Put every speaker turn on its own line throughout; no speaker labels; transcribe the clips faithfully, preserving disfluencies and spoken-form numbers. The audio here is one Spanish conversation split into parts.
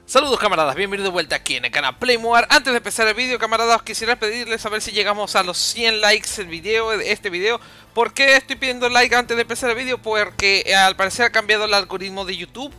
Saludos camaradas, bienvenidos de vuelta aquí en el canal Playmoar. Antes de empezar el vídeo, camaradas, os quisiera pedirles a ver si llegamos a los cien likes el video, este video. ¿Por qué estoy pidiendo like antes de empezar el vídeo? Porque eh, al parecer ha cambiado el algoritmo de YouTube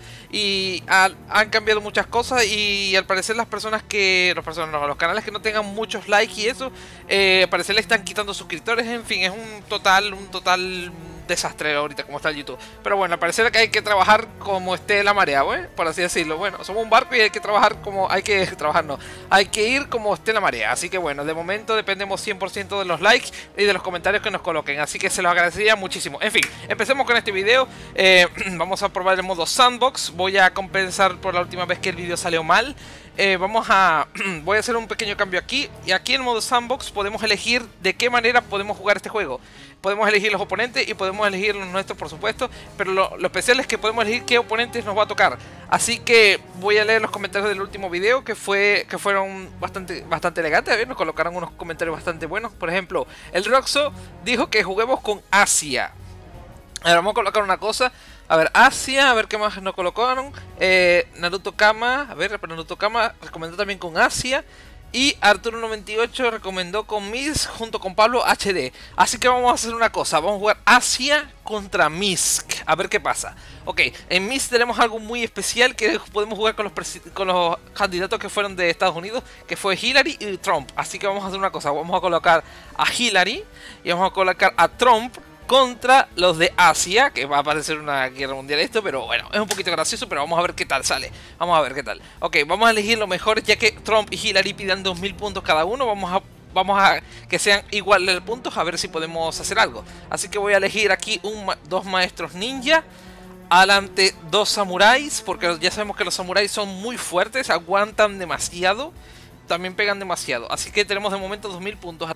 y ha, han cambiado muchas cosas y al parecer las personas que, los, personas, no, los canales que no tengan muchos likes y eso, eh, al parecer le están quitando suscriptores. En fin, es un total, un total desastre ahorita como está el YouTube. Pero bueno, al parecer que hay que trabajar como esté la marea, ¿eh? Por así decirlo. Bueno, somos un barco y hay que trabajar como... Hay que trabajar, no. Hay que ir como esté la marea. Así que bueno, de momento dependemos cien por ciento de los likes y de los comentarios que nos coloquen. Así que se los agradecería muchísimo. En fin, empecemos con este video. Eh, vamos a probar el modo sandbox. Voy a compensar por la última vez que el vídeo salió mal. Eh, vamos a... voy a hacer un pequeño cambio aquí. Y aquí en modo sandbox podemos elegir de qué manera podemos jugar este juego. Podemos elegir los oponentes y podemos elegir los nuestros, por supuesto. Pero lo, lo especial es que podemos elegir qué oponentes nos va a tocar. Así que voy a leer los comentarios del último video, que fue que fueron bastante, bastante elegantes. A ver, nos colocaron unos comentarios bastante buenos. Por ejemplo, el Roxo dijo que juguemos con Asia. A ver, vamos a colocar una cosa. A ver, Asia, a ver qué más nos colocaron. eh, Naruto Kama, a ver, Naruto Kama recomendó también con Asia. Y Arturo noventa y ocho recomendó con Miss junto con Pablo H D. Así que vamos a hacer una cosa. Vamos a jugar Asia contra Misk. A ver qué pasa. Ok, en Misk tenemos algo muy especial que podemos jugar con los, con los candidatos que fueron de Estados Unidos, que fue Hillary y Trump. Así que vamos a hacer una cosa. Vamos a colocar a Hillary y vamos a colocar a Trump contra los de Asia, que va a parecer una guerra mundial esto, pero bueno, es un poquito gracioso, pero vamos a ver qué tal sale. Vamos a ver qué tal. Ok, vamos a elegir lo mejor, ya que Trump y Hillary pidan dos mil puntos cada uno. Vamos a, vamos a que sean iguales de puntos, a ver si podemos hacer algo. Así que voy a elegir aquí un, dos maestros ninja. Adelante dos samuráis, porque ya sabemos que los samuráis son muy fuertes, aguantan demasiado, también pegan demasiado. Así que tenemos de momento dos mil puntos.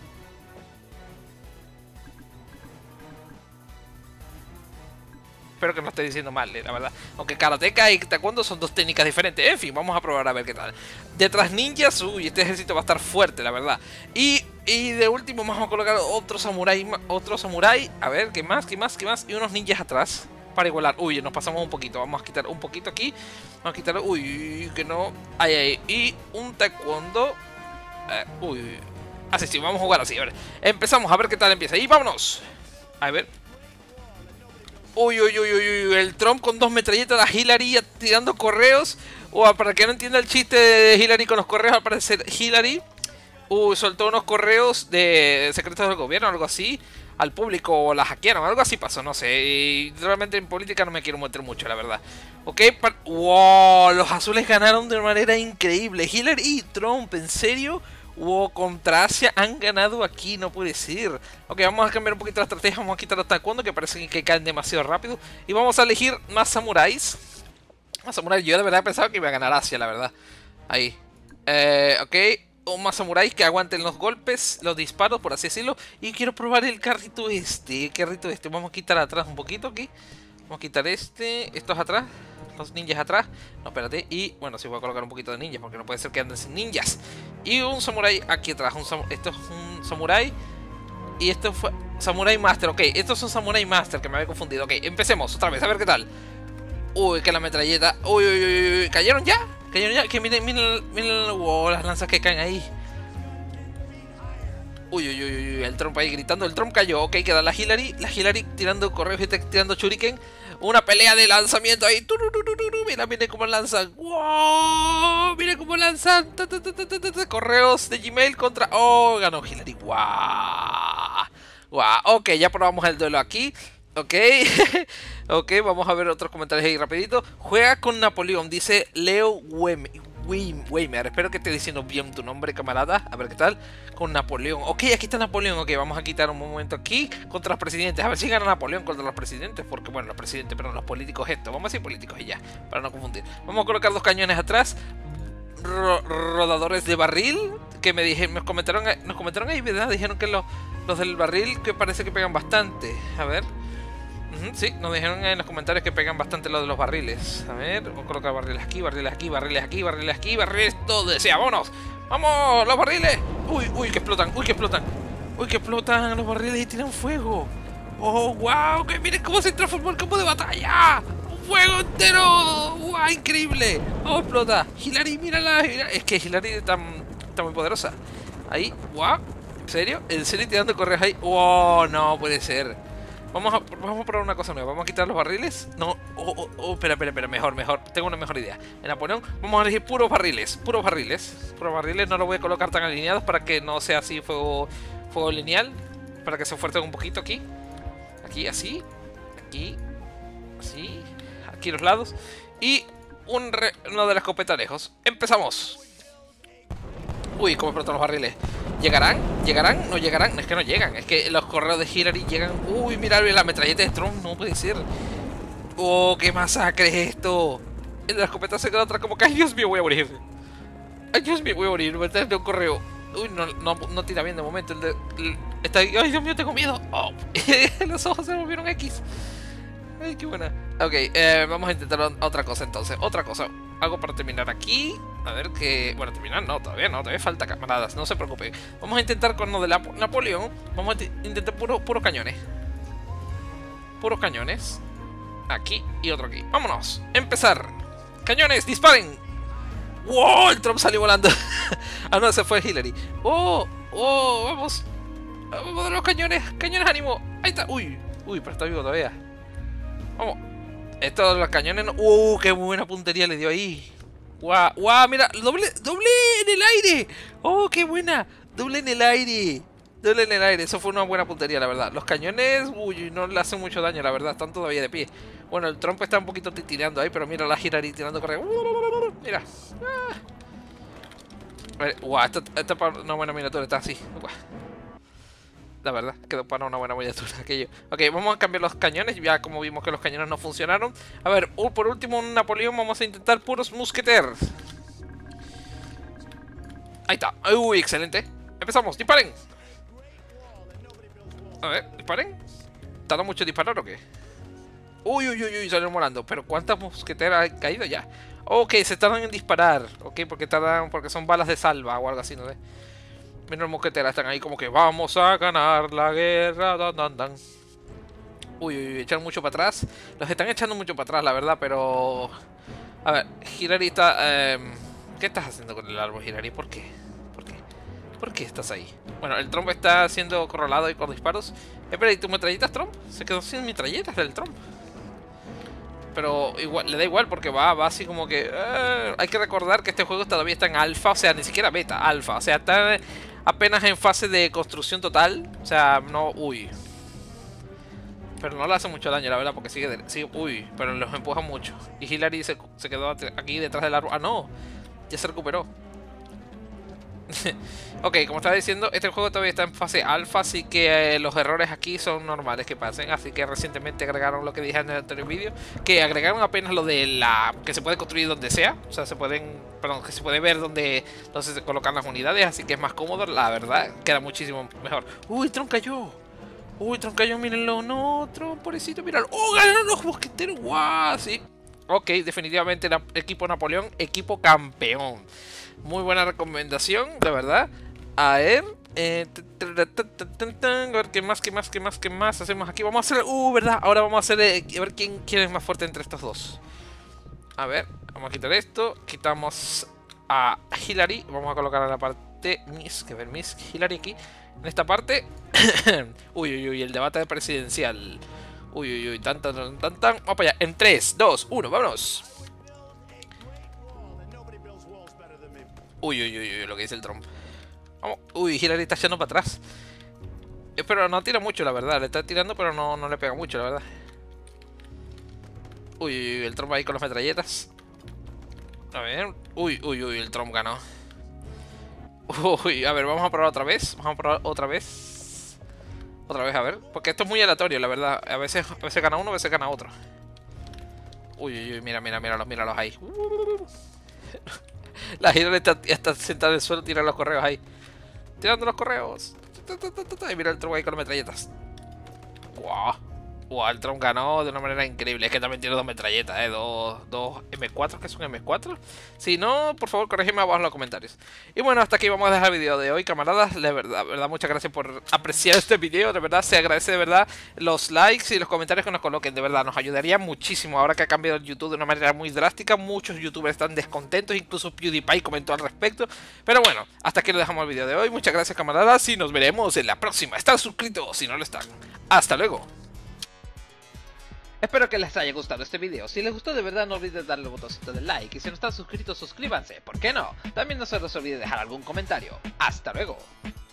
Espero que no esté diciendo mal, eh, la verdad. Aunque karateka y taekwondo son dos técnicas diferentes. En fin, vamos a probar a ver qué tal. Detrás ninjas, uy, este ejército va a estar fuerte, la verdad. Y, y de último vamos a colocar otro samurái, otro samurái. A ver, ¿qué más? ¿Qué más? ¿Qué más? Y unos ninjas atrás para igualar. Uy, nos pasamos un poquito. Vamos a quitar un poquito aquí. Vamos a quitar, uy, que no. Ahí, ahí. Y un taekwondo. Eh, uy. Así, sí, vamos a jugar así. A ver, empezamos a ver qué tal empieza. Y vámonos. A ver. Uy, uy, uy, uy, uy, el Trump con dos metralletas, la Hillary tirando correos. O para que no entienda el chiste de Hillary con los correos, al parecer Hillary Uy, soltó unos correos de secretos del gobierno, algo así, al público, o la hackearon, algo así pasó, no sé. Y realmente en política no me quiero meter mucho, la verdad. Ok, wow, los azules ganaron de una manera increíble. Hillary y Trump, ¿en serio? Wow, contra Asia han ganado aquí, no puede ser. Ok, vamos a cambiar un poquito la estrategia. Vamos a quitar los taekwondo, que parece que caen demasiado rápido. Y vamos a elegir más samuráis. Más samuráis, yo de verdad pensaba que iba a ganar Asia, la verdad. Ahí, eh, ok, o más samuráis que aguanten los golpes, los disparos, por así decirlo. Y quiero probar el carrito este, el carrito este. Vamos a quitar atrás un poquito aquí. Vamos a quitar este, estos atrás, los ninjas atrás. No, espérate. Y bueno, sí voy a colocar un poquito de ninjas, porque no puede ser que anden sin ninjas. Y un samurái aquí atrás. Un sam esto es un samurái. Y esto fue Samurai Master. Ok, estos son Samurai Master, que me había confundido. Ok, empecemos otra vez, a ver qué tal. Uy, que la metralleta. Uy, uy, uy, uy. ¿Cayeron ya? ¿Cayeron ya? Que miren, miren, miren. Wow, las lanzas que caen ahí. Uy, uy, uy, uy, el Trump ahí gritando. El Trump cayó. Ok, queda la Hillary. La Hillary tirando correos y tirando shuriken. Una pelea de lanzamiento ahí. Mira, miren cómo lanzan. ¡Wow! Miren cómo lanzan. Correos de Gmail contra... Oh, ganó Hillary. ¡Wow! ¡Wow! Ok, ya probamos el duelo aquí. Ok. Ok, vamos a ver otros comentarios ahí rapidito. Juega con Napoleón, dice Leo Weimer. Espero que esté diciendo bien tu nombre, camarada. A ver qué tal. Con Napoleón. Ok, aquí está Napoleón. Ok, vamos a quitar un momento aquí contra los presidentes. A ver si gana Napoleón contra los presidentes. Porque, bueno, los presidentes, perdón, los políticos esto. Vamos a decir políticos y ya, para no confundir. Vamos a colocar dos cañones atrás. Ro rodadores de barril. Que me dijeron, nos comentaron, nos comentaron ahí, ¿verdad? Dijeron que los, los del barril que parece que pegan bastante. A ver. Uh-huh, sí, nos dijeron en los comentarios que pegan bastante lo de los barriles. A ver, vamos a colocar barriles aquí, barriles aquí, barriles aquí, barriles aquí, barriles todo desea. ¡Vámonos! ¡Vamos! ¡Los barriles! ¡Uy, uy, que explotan! ¡Uy, que explotan! ¡Uy, que explotan los barriles y tiran fuego! ¡Oh, wow! ¡Que miren cómo se transformó el campo de batalla! ¡Fuego entero! ¡Guau! ¡Increíble! ¡Oh, explota! Hilary, mírala, mira. Es que Hilary está, está muy poderosa. Ahí, ¡guau! ¿En serio? ¿En serio tirando correos ahí? ¡Wow! No puede ser. Vamos a, vamos a probar una cosa nueva. Vamos a quitar los barriles. No, oh, oh, oh, espera, espera, espera. Mejor, mejor. Tengo una mejor idea. En Napoleón vamos a elegir puros barriles. Puros barriles. Puros barriles. No los voy a colocar tan alineados para que no sea así fuego, fuego lineal. Para que se fuerten un poquito aquí. Aquí, así. Aquí. Así. Aquí los lados. Y un re, uno de la escopeta lejos. Empezamos. Uy, cómo explotan los barriles. ¿Llegarán? ¿Llegarán? ¿No llegarán? Es que no llegan. Es que los correos de Hilary llegan. Uy, mirad la metralleta de Trump. No puede ser. Oh, qué masacre es esto. En la escopeta se queda otra como que, ay, Dios mío, voy a morir. Ay, Dios mío, voy a morir. Me trae de un correo. Uy, no, no, no tira bien de momento. El de, el, está, ay, Dios mío, tengo miedo. Oh, los ojos se volvieron X. Ay, qué buena. Ok, eh, vamos a intentar otra cosa entonces. Otra cosa. Algo para terminar aquí. A ver que... Bueno, terminar no, todavía no. Todavía falta, camaradas. No se preocupen. Vamos a intentar con lo de la Napoleón. Vamos a intentar puros puro cañones. Puros cañones. Aquí y otro aquí. Vámonos. Empezar. Cañones, disparen. ¡Wow! El Trump salió volando. Ah, no, se fue Hilary. ¡Oh! ¡Oh! Vamos. Vamos a los cañones. Cañones, ánimo. Ahí está. Uy. Uy, pero está vivo todavía. Vamos. Estos de los cañones no... ¡Uh! ¡Qué buena puntería le dio ahí! ¡Guau! ¡Guau! ¡Mira! ¡Doble! ¡Doble en el aire! ¡Oh! ¡Qué buena! ¡Doble en el aire! ¡Doble en el aire! Eso fue una buena puntería, la verdad. Los cañones... Uy, no le hacen mucho daño, la verdad. Están todavía de pie. Bueno, el Trump está un poquito titirando ahí, pero mira la Hilary tirando correa. Mira. A ver, ¡guau! Esta, esta para una buena miniatura está así. ¡Guau! La verdad, quedó para una buena miniatura aquello. Ok, vamos a cambiar los cañones. Ya como vimos que los cañones no funcionaron. A ver, uh, por último un Napoleón. Vamos a intentar puros musqueteros. Ahí está. Uy, excelente. Empezamos, disparen. A ver, disparen. ¿Tarda mucho disparar o qué? Uy, uy, uy, uy, salieron volando. Pero ¿cuántas mosqueteras han caído ya? Ok, se tardan en disparar. Ok, porque tardan, porque son balas de salva o algo así, no sé. Mira, los mosqueteros están ahí como que vamos a ganar la guerra. Dan, dan, dan. Uy, uy, uy, echan mucho para atrás. Los están echando mucho para atrás, la verdad, pero... A ver, Hilary está... Eh... ¿Qué estás haciendo con el árbol, Hilary? ¿Por qué? ¿Por qué? ¿Por qué estás ahí? Bueno, el Trump está siendo acorralado ahí con disparos. Espera, ¿y tu metralletas, Trump? Se quedó sin metralletas del Trump. Pero igual, le da igual porque va, va así como que... Uh, hay que recordar que este juego todavía está en alfa, o sea, ni siquiera beta, alfa. O sea, está apenas en fase de construcción total. O sea, no... Uy. Pero no le hace mucho daño, la verdad, porque sigue... sigue uy, pero los empuja mucho. Y Hilary se, se quedó aquí detrás del árbol. Ah, no. Ya se recuperó. Ok, como estaba diciendo, este juego todavía está en fase alfa, así que eh, los errores aquí son normales que pasen. Así que recientemente agregaron lo que dije en el anterior vídeo, que agregaron apenas lo de la... que se puede construir donde sea. O sea, se pueden... Perdón, que se puede ver donde, donde se colocan las unidades, así que es más cómodo, la verdad, queda muchísimo mejor. Uy, Trump cayó. Uy, Trump cayó, mírenlo. No, Trump, pobrecito, míralo. Oh, ganaron los mosqueteros, guau, sí. Ok, definitivamente el equipo Napoleón, equipo campeón. Muy buena recomendación, de verdad. A ver, eh, a ver qué más, qué más, qué más, qué más hacemos aquí. Vamos a hacer, uh, verdad, ahora vamos a hacer, eh, a ver quién, quién es más fuerte entre estos dos. A ver, vamos a quitar esto, quitamos a Hilary, vamos a colocar a la parte Miss, que ver Miss Hilary aquí, en esta parte. Uy, uy, uy, el debate presidencial. Uy, uy, uy, tan, tan, tan, tan, tan. Vamos para allá, en tres, dos, uno, vámonos. Uy, uy, uy, uy, lo que dice el Trump. Vamos. Uy, Hilary está echando para atrás. Pero no tira mucho, la verdad. Le está tirando, pero no, no le pega mucho, la verdad. Uy, uy, uy, el Trump ahí con las metralletas. A ver. Uy, uy, uy, el Trump ganó. Uy, a ver, vamos a probar otra vez. Vamos a probar otra vez. Otra vez, a ver. Porque esto es muy aleatorio, la verdad. A veces, a veces gana uno, a veces gana otro. Uy, uy, uy, mira, mira, míralos, míralos ahí. La Hilary está, está sentada en el suelo, tira los correos ahí. Tirando los correos. Y mira el Trump ahí con las metralletas. Wow. Wow, el Tron ganó de una manera increíble. Es que también tiene dos metralletas, ¿eh? Dos, dos eme cuatro, ¿qué es un eme cuatro? Si no, por favor, corrígeme abajo en los comentarios. Y bueno, hasta aquí vamos a dejar el video de hoy, camaradas. De verdad, verdad, muchas gracias por apreciar este video. De verdad, se agradece de verdad los likes y los comentarios que nos coloquen. De verdad, nos ayudaría muchísimo. Ahora que ha cambiado el YouTube de una manera muy drástica, muchos youtubers están descontentos. Incluso PewDiePie comentó al respecto. Pero bueno, hasta aquí lo dejamos el video de hoy. Muchas gracias, camaradas, y nos veremos en la próxima. Están suscritos si no lo están. Hasta luego. Espero que les haya gustado este video. Si les gustó de verdad, no olviden darle el botoncito de like. Y si no están suscritos, suscríbanse. ¿Por qué no? También no se les olvide dejar algún comentario. ¡Hasta luego!